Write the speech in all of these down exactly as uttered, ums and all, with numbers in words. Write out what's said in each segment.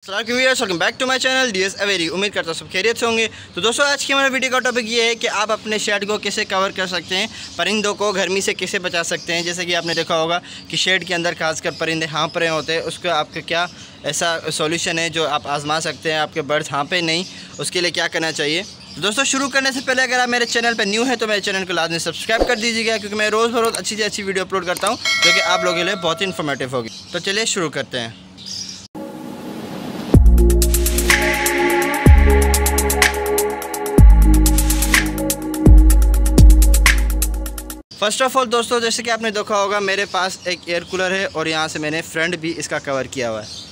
Welcome back to my channel DS Avery. उम्मीद करता हूँ सब खैरियत से होंगे। तो दोस्तों आज की हमारे वीडियो का टॉपिक ये है कि आप अपने शेड को कैसे कवर कर सकते हैं, परिंदों को गर्मी से कैसे बचा सकते हैं। जैसे कि आपने देखा होगा कि शेड के अंदर खासकर परिंदे हाँप रहे होते हैं, उसका आपका क्या ऐसा सॉल्यूशन है जो आप आजमा सकते हैं, आपके बर्ड्स हाँपे नहीं, उसके लिए क्या करना चाहिए। तो दोस्तों शुरू करने से पहले अगर आप मेरे चैनल पर न्यू है तो मेरे चैनल को लाजमी सब्सक्राइब कर दीजिएगा, क्योंकि मैं रोज़ रोज़ अच्छी से अच्छी वीडियो अपलोड करता हूँ जो कि आप लोगों के लिए बहुत ही इन्फॉर्मेटिव होगी। तो चलिए शुरू करते हैं। फर्स्ट ऑफ ऑल दोस्तों, जैसे कि आपने देखा होगा मेरे पास एक एयर कूलर है और यहाँ से मैंने फ्रंट भी इसका कवर किया हुआ है।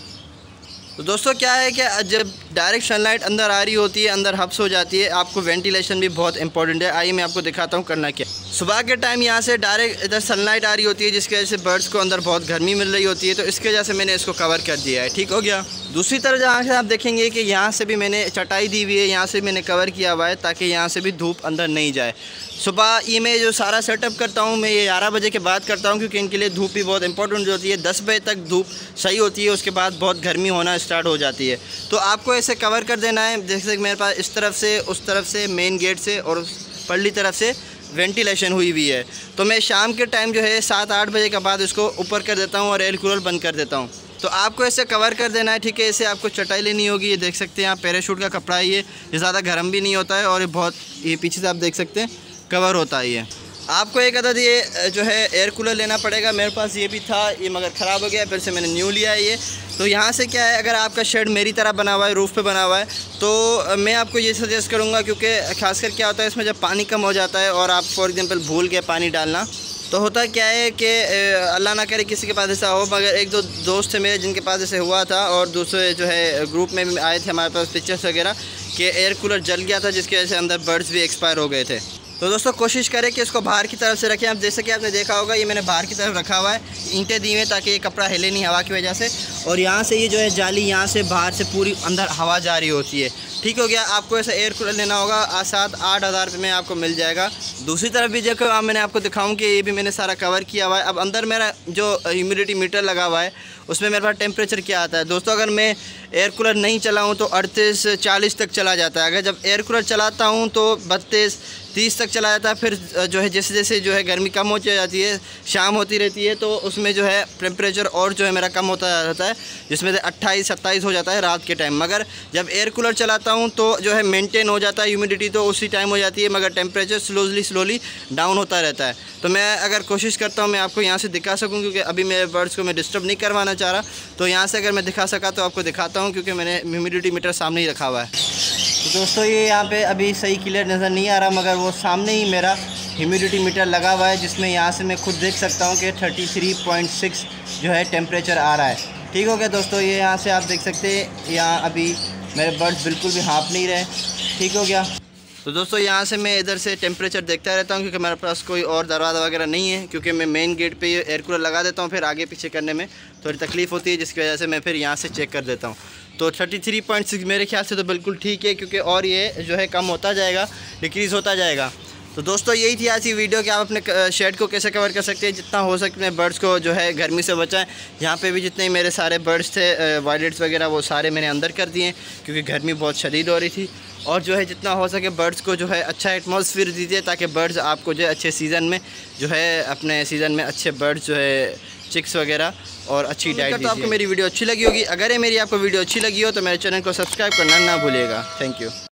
तो दोस्तों क्या है कि जब डायरेक्ट सनलाइट अंदर आ रही होती है, अंदर हब्स हो जाती है, आपको वेंटिलेशन भी बहुत इंपॉर्टेंट है। आइए मैं आपको दिखाता हूँ करना क्या। सुबह के टाइम यहाँ से डायरेक्ट इधर सनलाइट आ रही होती है, जिसकी वजह से बर्ड्स को अंदर बहुत गर्मी मिल रही होती है, तो इसकी वजह से मैंने इसको कवर कर दिया है। ठीक हो गया। दूसरी तरफ जहाँ से आप देखेंगे कि यहाँ से भी मैंने चटाई दी हुई है, यहाँ से मैंने कवर किया हुआ है ताकि यहाँ से भी धूप अंदर नहीं जाए। सुबह ये मैं जो सारा सेटअप करता हूँ मैं ये ग्यारह बजे के बाद करता हूँ, क्योंकि इनके लिए धूप भी बहुत इंपॉर्टेंट होती है। दस बजे तक धूप सही होती है, उसके बाद बहुत गर्मी होना स्टार्ट हो जाती है। तो आपको ऐसे कवर कर देना है, जैसे कि मेरे पास इस तरफ से, उस तरफ से, मेन गेट से और परली तरफ से वेंटिलेशन हुई हुई है। तो मैं शाम के टाइम जो है सात आठ बजे के बाद इसको ऊपर कर देता हूँ और एयर कूलर बंद कर देता हूँ। तो आपको ऐसे कवर कर देना है, ठीक है। ऐसे आपको चटाई लेनी होगी। ये देख सकते हैं आप, पैराशूट का कपड़ा है ये ये ज़्यादा गर्म भी नहीं होता है और ये बहुत, ये पीछे से आप देख सकते हैं कवर होता है ये। आपको एक अदद ये जो है एयर कूलर लेना पड़ेगा। मेरे पास ये भी था, ये मगर ख़राब हो गया, फिर से मैंने न्यू लिया है ये। तो यहाँ से क्या है, अगर आपका शेड मेरी तरह बना हुआ है, रूफ़ पे बना हुआ है, तो मैं आपको ये सजेस्ट करूँगा, क्योंकि खासकर क्या होता है इसमें जब पानी कम हो जाता है और आप फॉर एग्जांपल भूल गए पानी डालना, तो होता क्या है कि अल्लाह ना करे किसी के पास ऐसा हो, मगर एक दो दोस्त थे मेरे जिनके पास ऐसे हुआ था, और दूसरे जो है ग्रुप में भी आए थे हमारे पास पिक्चर्स वगैरह कि एयर कूलर जल गया था, जिसकी वजह से अंदर बर्ड्स भी एक्सपायर हो गए थे। तो दोस्तों कोशिश करें कि इसको बाहर की तरफ से रखें। आप जैसे कि आपने देखा होगा ये मैंने बाहर की तरफ रखा हुआ है, ईंटें दी हुई ताकि ये कपड़ा हिले नहीं हवा की वजह से, और यहाँ से ये जो है जाली यहाँ से बाहर से पूरी अंदर हवा जा रही होती है। ठीक हो गया। आपको ऐसा एयर कूलर लेना होगा, सात आठ हज़ार रुपये में आपको मिल जाएगा। दूसरी तरफ भी देखो, अब मैंने आपको दिखाऊं कि ये भी मैंने सारा कवर किया हुआ है। अब अंदर मेरा जो ह्यूमिडिटी मीटर लगा हुआ है उसमें मेरे पास टेम्परेचर क्या आता है दोस्तों। अगर मैं एयर कूलर नहीं चलाऊं तो अड़तीस चालीस तक चला जाता है। अगर जब एयर कूलर चलाता हूं तो बत्तीस तीस तक चला जाता है। फिर जो है जैसे जैसे जो है गर्मी कम हो जाती है, शाम होती रहती है, तो उसमें जो है टेम्परेचर और जो है मेरा कम होता रहता है, जिसमें से अट्ठाईस सत्ताईस हो जाता है रात के टाइम। मगर जब एयर कूलर चलाता हूं तो जो है मेंटेन हो जाता है ह्यूमिडिटी, तो उसी टाइम हो जाती है, मगर टेम्परेचर स्लोली स्लोली डाउन होता रहता है। तो मैं अगर कोशिश करता हूँ मैं आपको यहाँ से दिखा सकूँ, क्योंकि अभी मेरे बर्ड्स को मैं डिस्टर्ब नहीं करवाना चाह रहा, तो यहाँ से अगर मैं दिखा सका तो आपको दिखाता हूँ, क्योंकि मैंने ह्यूमिडिटी मीटर सामने ही रखा हुआ है। तो दोस्तों ये यहाँ पे अभी सही क्लियर नज़र नहीं आ रहा, मगर वो सामने ही मेरा ह्यूमिडिटी मीटर लगा हुआ है, जिसमें यहाँ से मैं खुद देख सकता हूँ कि तैंतीस पॉइंट छह जो है टेम्परेचर आ रहा है। ठीक हो गया दोस्तों। ये यहाँ से आप देख सकते हैं, यहाँ अभी मेरे बर्ड्स बिल्कुल भी हाँप नहीं रहे। ठीक हो गया। तो दोस्तों यहाँ से मैं इधर से टेम्परेचर देखता रहता हूँ, क्योंकि मेरे पास कोई और दरवाज़ा वगैरह नहीं है, क्योंकि मैं मेन गेट पे ये एयर कूलर लगा देता हूँ, फिर आगे पीछे करने में थोड़ी तकलीफ़ होती है, जिसकी वजह से मैं फिर यहाँ से चेक कर देता हूँ। तो तैंतीस पॉइंट छह मेरे ख्याल से तो बिल्कुल ठीक है, क्योंकि और ये जो है कम होता जाएगा, डिक्रीज़ होता जाएगा। तो दोस्तों यही थी आज की वीडियो कि आप अपने शेड को कैसे कवर कर सकते हैं, जितना हो सकते हैं बर्ड्स को जो है गर्मी से बचाएं। यहाँ पे भी जितने मेरे सारे बर्ड्स थे वायलेट्स वगैरह, वो सारे मैंने अंदर कर दिए, क्योंकि गर्मी बहुत शदीद हो रही थी। और जो है जितना हो सके बर्ड्स को जो है अच्छा एटमॉस्फेयर दीजिए, ताकि बर्ड्स आपको जो है अच्छे सीज़न में जो है अपने सीज़न में अच्छे बर्ड्स जो है चिक्स वगैरह और अच्छी डाइट दीजिए। तो आपको मेरी वीडियो अच्छी लगी होगी। अगर ये मेरी आपको वीडियो अच्छी लगी हो तो मेरे चैनल को सब्सक्राइब करना ना भूलिएगा। Thank you.